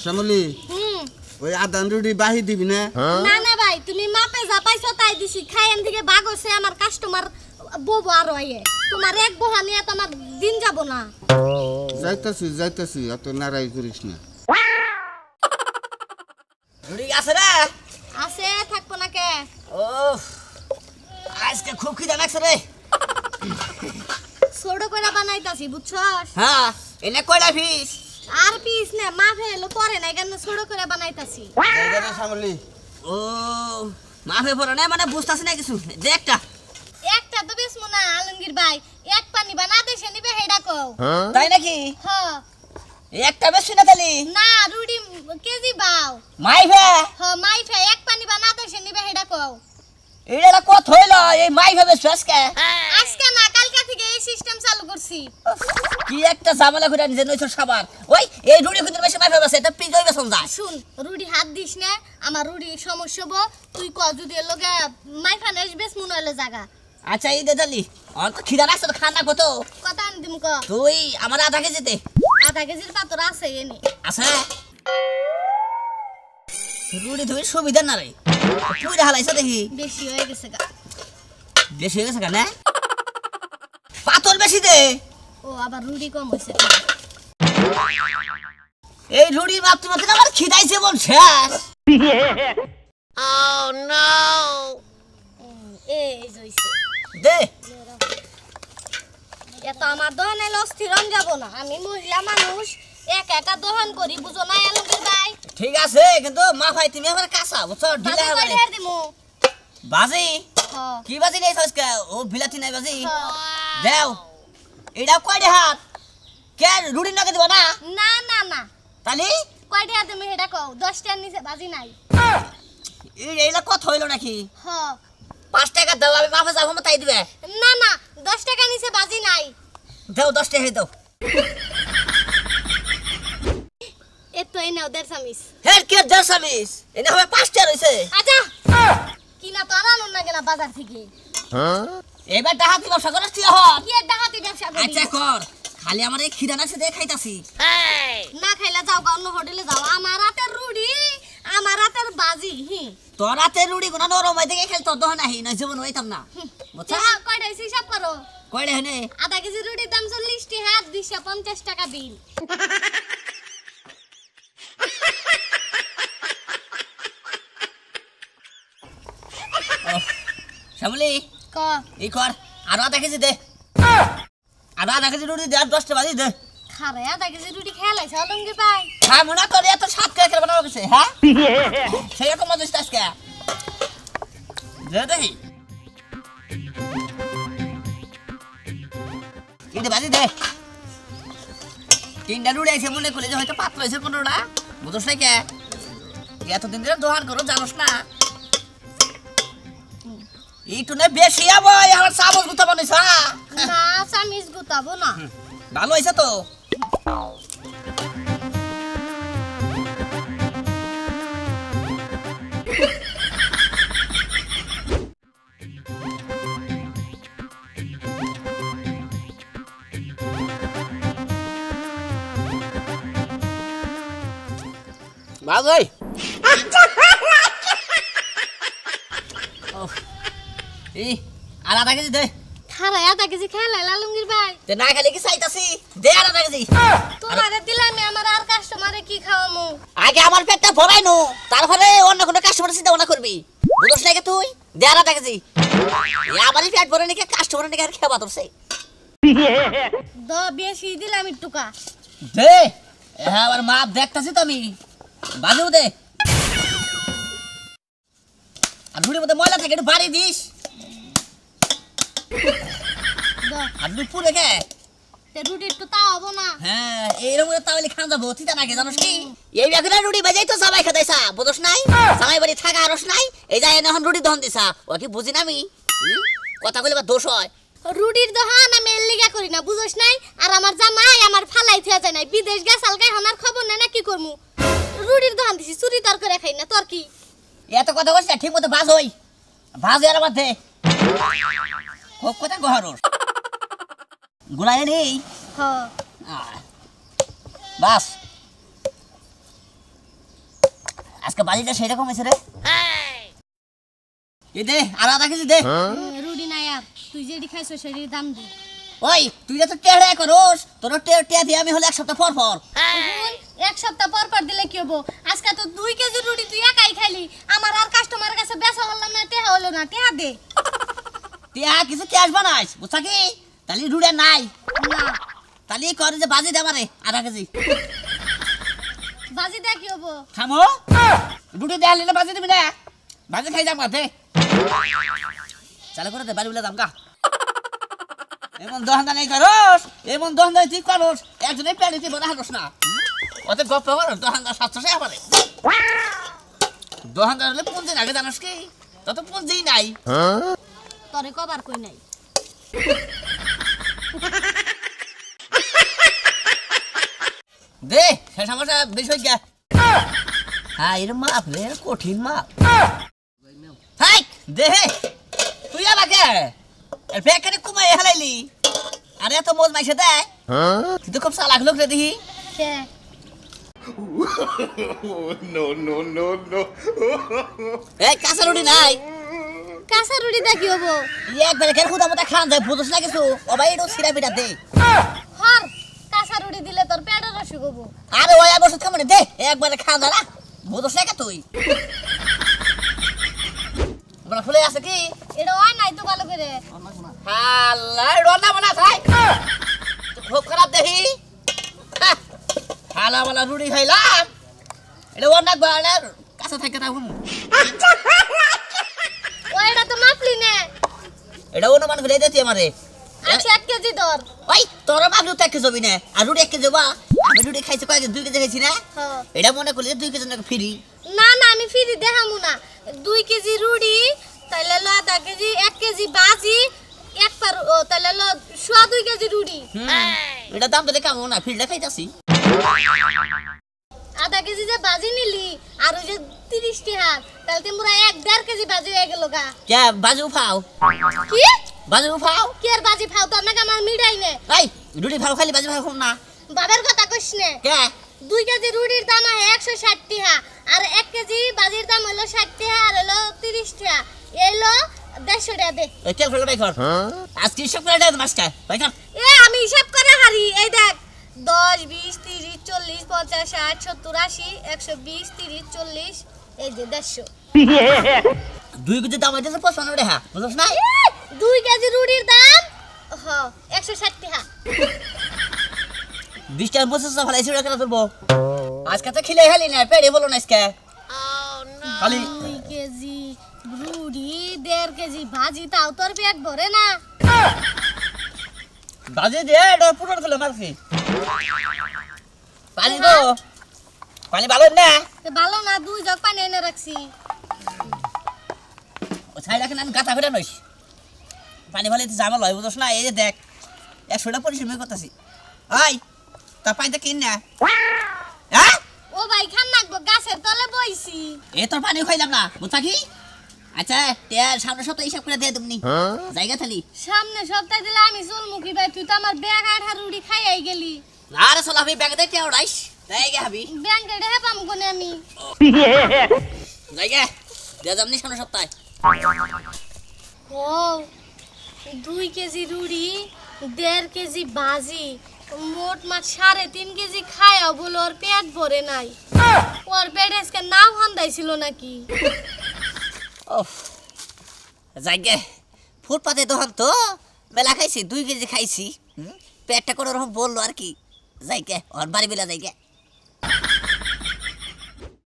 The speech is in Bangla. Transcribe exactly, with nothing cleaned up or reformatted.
শ্যামলি হুম ওই আদান রুটি বাহি দিবি না? না না ভাই তুমি মাপে যা পাইছো তাই দিছি খাইন থেকে বাগ হইছে আমার কাস্টমার বউ আর হইয়ে তোমার এক বহা নিয়ে তোমার দিন যাব না। যাইতাছি যাইতাছি এত নারাই করিস না। রুটি আছে রে? আছে থাকবো না কে? ও আজকে খুব খিদা লাগছে রে। ছোট করে বানাইতাছি বুঝছস? হ্যাঁ এনে কয়টা পিস? আর পিস না মাফে এলো পরে না কেন ছোট করে বানাইতাছি। যাইতাছি শ্যামলি। ও মাফে পড়ে না মানে বুঝতাছ না কিছু দে একটা। একটা তো বেশ মনা আলমগীর ভাই এক পানি বানা দেশে নিবে হেডা কও। তাই নাকি? হ্যাঁ একটা বেশি না তালি? না রুটি কেজি বাও। মাইফে? হ্যাঁ মাইফে এক পানি বানা দেশে নিবে হেডা কও। এটা কত হইলো এই মাইফে বেশ আজকে? আজকে না কালকা থেকে এই সিস্টেম চালু করছি। কি একটা ঝামেলা করে নিজে নইছো সবার। ওই এই রুটি কিন্তু বেশি মাইফে বেশ এটা পিজ হইবে সমঝা। শুন রুটি হাত দিস না আমার রুটি সমস্যা হবো তুই ক যদি লগে মাইফা নেস বেশ মনে হইলো জায়গা। আচ্ছা এই দে তালি অন্ত খিদা লাগছে তো খানা কত? কত আনি দিম ক? তুই আমার আধা কেজিতে। আধা কেজির পাতর আছে এনে। আছে রুটি ধুই সুবিধা না রে তুই হালাইছ দেখি বেশি হয়ে গেছে গা। বেশি হয়ে গেছে কেন পাতর বেশি দে। ও আবার রুটি কম হইছে। এই রুটির মাত্র মাত্র আমার খিদাইছে বল শেষ। ও নো এই জইছে দে এত আমার দোকানে লস্থিরন যাব না আমি মহিলা মানুষ এক একা দোকান করি বুঝো না আলমগীর ভাই। ঠিক আছে কিন্তু মা ভাই তুমি আমার কাঁচা বুঝছো ঢিলা বাজি হবে কই ঢের দিমু? বাজি হ্যাঁ কি বাজি নেই আজকে ও বিলাতি নাই বাজি হ্যাঁ। দেও এটা কয় হাত কে রুটি নাকে দিব না? না না না তালি কয় টাকা তুমি হেডা কও দশ টাকার নিচে বাজি নাই। এই এইলা কত হইলো নাকি? হ্যাঁ পাঁচ টাকা দাও আমি মাফে যাবো তাই দিবে। না না দশ টাকার নিচে বাজি নাই। দাও দশ টাকা দাও। এত এই নাও দেড় চামিচ। হে কে দশ চামিচ এনে হবে পাঁচ টাকা রইছে। আচ্ছা কিনা তো আনানো না কেনা বাজার থেকে। এবার ডাহাতি ব্যবসা করছ তুই হর? কি এর ডাকাতি ব্যবসা করি? আচ্ছা কর খালি আমার এই খিদা নাছে দেখ খাইতাছি। না খাইলা যাও গা অন্য হোটেলে যাও আমার রাতের রুটি আমার রাতের বাজি। হি তোর রাতে রুটি কোনা নরম হই দেখে খেল তোর দহ নাহি না জীবন হইতাম না বুঝছা? হ্যাঁ কয়টা হিসাব করো। কয়টা হনে আধা কেজি রুটির দাম চল্লিশ টাকা দুইশো পঞ্চাশ টাকা বিল। শ্যামলি ক এই কর আর আধা কেজি দে। আর আধা কেজি রুটি দে আর দশটা বাজি দে। খারে আধা কেজি রুটি খেলাইছে অলঙ্গি পাই। হ্যাঁ মনে তোর এত সাত করে করে বানাবো গেছে হ্যাঁ সেই রকম মজা আজকে দে দেখি এটা বাজি দে। তিনটা রুটি আছে মনে করলে যে হয়তো পাত্র হয়েছে পনেরোটা বুঝোস না কে এতদিন ধরে দোকান করো জানোস না এইটু না বেশি আবো আমার চামচ গুতা বানাইছ না চামিচ গুতাবো না। ভালো হয়েছে তো ভাই এই আর আধা কেজি দে। খারে আধা কেজি খেলাই আলমগীর ভাই। তে না খালি কি চাইতাছি দে আর আধা কেজি। তোমারে দিলাম আমার আর কাস্টমারে কি খাওয়ামু? আগে আমার পেটটা ভরাই নো তারপরে অন্য কোনো কাস্টমার চিন্তা ভাবনা করবি বুঝছ না তুই দে আর আধা কেজি। আমারই পেট ভরে নাকি কাস্টমার নাকি আর খেবা তোরছে দ বেশি দিলাম একটুকা দে। হ্যাঁ আবার মাপ দেখতাছি তো আমি বাজু দে। আর রুটির মধ্যে ময়লা থাকে একটু বাড়ি দিস। দ আর তুই পুরে গে তে রুটি একটু তা হবো না। হ্যাঁ এইরকম তাহলে খান যাবো তিতা নাকি জানোস কি এই বেগুনা রুটি বাজাই তো সবাই খাইছা বুঝছ নাই সবাই বাড়ি থাকা আরস নাই এই যায় এখন রুটি দহন দিছা ও কি বুঝি না আমি কথা কইলে বা দোষ হয়। রুটির দহন আমি এর লিগা করি না বুঝছ নাই আর আমার জামাই আমার ফালাই থিয়া যায় নাই বিদেশ গেছাল গায় আমার খবর নাই না কি করমু রুটির দহন দিছি চুরি তর করে খাই না তোর কি এত কথা কইছ ঠিক মতো ভাজ হই ভাজ এর মধ্যে খুব কথা গহরস গুলাই নেই হ্যাঁ বাস আজকে বাজিটা সেরকম হয়েছে রে এই দে আর আধা কেজি দে রুটি নাই আর তুই যেটি খাইছো সেটির দাম দে ওই তুই তো টেড়ে করস তোর টেড়ে টেড়ে দিয়ে আমি হলে এক সপ্তাহ পর পর হুন, এক সপ্তাহ পর পর দিলে কি হবো আজকে তো দুই কেজি রুটি তুই একাই খাইলি আমার আর কাস্টমারের কাছে বেচা হলাম না টেহা হলো না টেহা দে টিয়া কিছু ক্যাশ বানাইস বুঝছা কি তাহলে রুড়ে নাই না তাহলে করে যে বাজি দে মারে আধা কেজি বাজি দে কি হবো খামো রুটি দেয়া নিলে বাজি দিবি না বাজি খাই যাম দে চালু করে দে বাড়ি বলে দাম গা এমন দোকানদার নেই করস এমন দোকানদার তুই করস একজনের প্যাডি তুই বড় হারস না ওতে গপ্প কর দোকানদার সাতশো টাকা পারে দোকানদার হলে পুঁজি আগে জানাস কি তত পুঁজি নাই তরে কবার কই নাই দে শেষ আমারটা বেশ হয়ে গা হ্যাঁ এর মাপ রে কঠিন মাপ হাই দে তুই আমাকে এর প্যাকেটে কমাই হেলাইলি আরে এত মোজ মাইছে দে তুই তো খুব চালাক লোক রে দেখি কে No, no, no, no. এই কাঁচা রুটি নাই কাঁচা রুটি দে কি হবো একবারে খেল খুদা মতো খান যায় বুঝছ না কিছু ও ভাই একটু সিরা পিঠা দে হর কাঁচা রুটি দিলে তোর পেটের অসুখ হবো আরে ওই বসে কেমন দে একবারে খান না বুঝছ না তুই বড় ফুলে আছে কি এটা হয় নাই তো ভালো করে আল্লাহ রনা বনা থাই খুব খারাপ দেখি হালা বলা রুটি খাইলাম এটা অনেক বাড়ার কাছে থাকে থাকুন ও এটা তো মাপলি না এটা অনুমান করে দিতে আমারে আচ্ছা এক কেজি ধর ওই তোর বাবলু তো এক কেজি হবি না আর রুটি এক কেজি বা আমি রুটি খাইছি কয়েক দুই কেজি খাইছি না হ্যাঁ। এটা মনে করলে দুই কেজি নাকি ফ্রি না না আমি ফ্রি দেখামু না দুই কেজি রুটি তাইলে লো আধা কেজি এক কেজি বাজি এক পার ও তাইলে লো সোয়া দুই কেজি রুটি এটা দাম তো কেমন না ফ্রিটা খাইতাছি আধা কেজি যে বাজি নিলি আর ওই যে তিরিশ টাকা তাহলে তোমরা এক দেড় কেজি বাজি হয়ে গেল গা কে বাজু ফাও কি বাজু ফাও কি আর বাজি ফাও তোর নাকি আমার মিঠাই নে এই রুটি ফাও খালি বাজু ফাও না বাবার কথা কইস নে কে দুই কেজি রুটির দাম হয় একশো ষাট টাকা আর এক কেজি বাজির দাম হলো ষাট টাকা আর হলো তিরিশ টাকা এলো দেড়শো টাকা দে এই কেল ফেলে কর আজকে হিসাব করে দেয় মাসটা ভাই কর এ আমি হিসাব করে হারি এই দেখ দশ বিশ তিরিশ চল্লিশ পঞ্চাশ ষাট সত্তর আশি একশো বিশ তিরিশ চল্লিশ এই যে দেড়শো দুই কেজি দাম হইতেছে পঁচপান্ন টাকা বুঝছ না এ, দুই কেজি রুটির দাম হ একশো ষাট টাকা বিশ টাকা পঁচিশ টাকা ফেলাইছি ওটা কেন তুলবো আজকে তো খিলে খালি না পেড়ে বলো না আজকে খালি দুই কেজি রুটি দেড় কেজি ভাজি তাও তোর পেট ভরে না বাজে দিয়ে এটা পুরো ফেলে মারছি পানি তো পানি ভালো না তো ভালো না দুই জগ পানি এনে রাখছি ও ছাই রাখেন আমি গাথা ফেলে নইস পানি ভালো জামা লয় বুঝছ না এই যে দেখ একশোটা পরিশ্রম করতেছি আই তা পানিটা কিন না হ্যাঁ ও ভাই খান নাকবো গাছের তলে বইছি এ তোর পানি খাইলাম না বুঝছা কি আচ্ছা তেল সামনে সপ্তাহে হিসাব করে দিয়ে তুমি জায়গা থালি সামনে সপ্তাহে দিলে আমি চলমুখী ভাই তুই তো আমার ব্যাগ আঠা রুটি খাইয়াই গেলি না রে চল আমি ব্যাগে দেখতে ওড়াইস জায়গা হাবি ব্যাংকে ঢেহে পাম কোনে আমি জায়গা দিয়ে যাবনি সামনে সপ্তাহে ও দুই কেজি রুটি দেড় কেজি ভাজি মোট মাছ সাড়ে তিন কেজি খায়া বলে ওর পেট ভরে নাই ওর পেট আজকে নাও হান্দাইছিল নাকি ওফ জায়গা ফুটপাতে দোকান তো বেলা খাইছি দুই কেজি খাইছি হুম, পেটটা করে ওরকম বললো আর কি জায়গা ওর বাড়ি বেলা জায়গা